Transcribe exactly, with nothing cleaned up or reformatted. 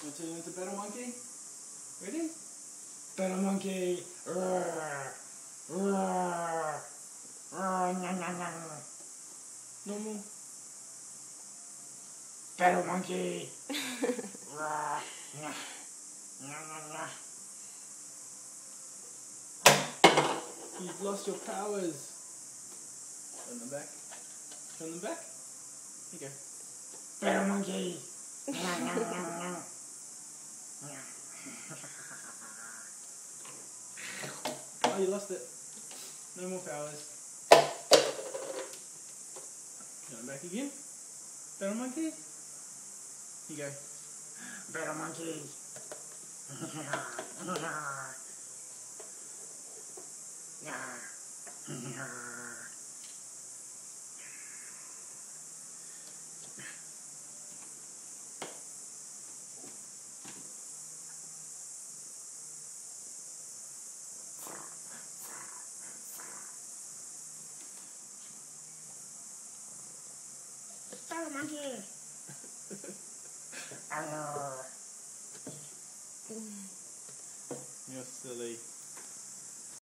Want to turn into better monkey? Ready? Better monkey. Roar. Roar. Roar. Normal. Better monkey. Roar. You've lost your powers. Turn them back. Turn them back. Here you go. Better monkey. Oh, you lost it. No more powers. Turn them back again. Better monkey. Here you go. Better monkey. Better monkey. You're silly.